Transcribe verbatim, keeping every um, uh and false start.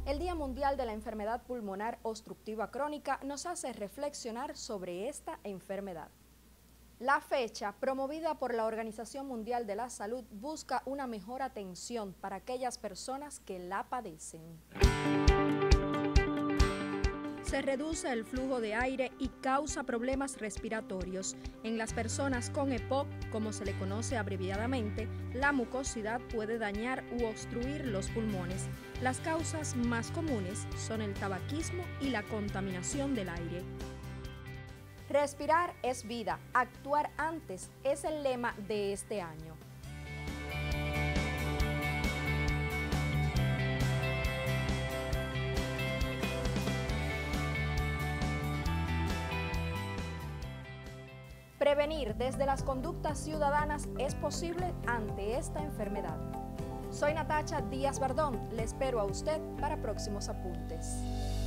El Día Mundial de la Enfermedad Pulmonar Obstructiva Crónica nos hace reflexionar sobre esta enfermedad. La fecha, promovida por la Organización Mundial de la Salud, busca una mejor atención para aquellas personas que la padecen. Se reduce el flujo de aire y causa problemas respiratorios. En las personas con E P O C, como se le conoce abreviadamente, la mucosidad puede dañar u obstruir los pulmones. Las causas más comunes son el tabaquismo y la contaminación del aire. Respirar es vida, actuar antes es el lema de este año. Prevenir desde las conductas ciudadanas es posible ante esta enfermedad. Soy Natacha Díaz Bardón, le espero a usted para próximos apuntes.